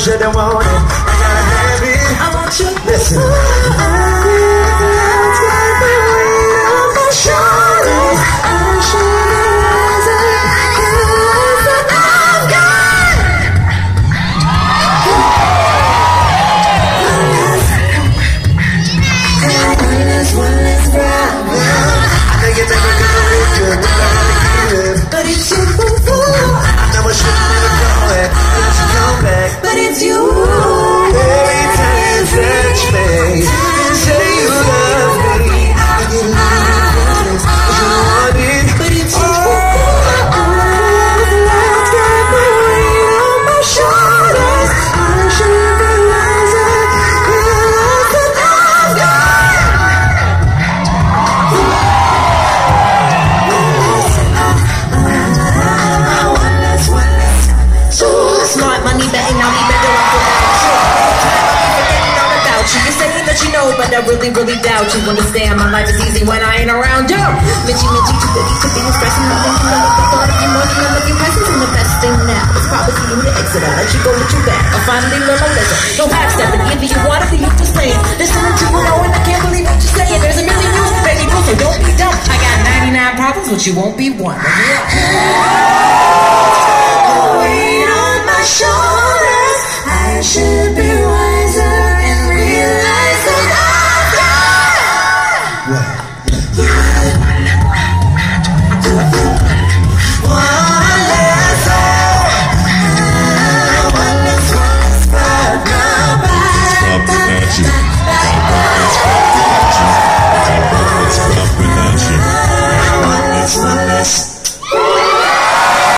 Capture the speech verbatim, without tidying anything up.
should've wanted. I gotta have it. I want you. Listen. But it's you. Every time you touch me, say you love me. I get a little this, but you want it. But it's you. Oh, love's got my weight on my shoulders. I should realize it. Realize that I've got one less, one less. Smart money betting, I'll be better off without you. Forgetting all about you. You're saying that you know, but I really, really doubt you. Understand my life is easy when I ain't around you. Mitchy, Mitchy, too goody to be expressing nothing. You know the thought of you more than I love your presence. And the best thing now is probably for you to exit. I'll let you go, let you back. I'll finally learn my lesson. No half stepping, either you want it or you just saying. Listening to you know, and I can't believe what you're saying. There's a million news, baby boo, so don't be dumb. I got ninety-nine problems, but you won't be one. Show.